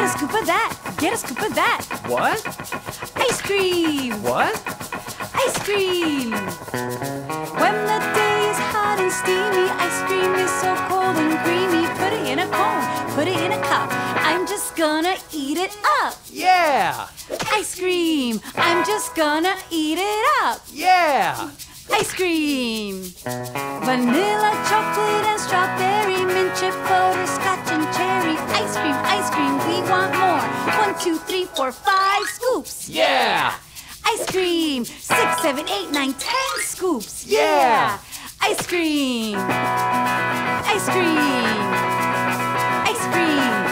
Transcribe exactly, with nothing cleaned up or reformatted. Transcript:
a scoop of that. Get a scoop of that. What? Ice cream. What? Ice cream. When the day is hot and steamy, ice cream is so cold and creamy. Put it in a cone, put it in a cup. I'm just gonna eat it up. Yeah! Ice cream. I'm just gonna eat it up. Yeah! Ice cream. Vanilla, chocolate, and strawberry, mint chip, butterscotch, and cherry. Ice cream, ice cream, we want more. One, two, three, four, five scoops. Yeah! Ice cream. Six, seven, eight, nine, ten scoops. Yeah! Ice cream. Ice cream. Ice cream.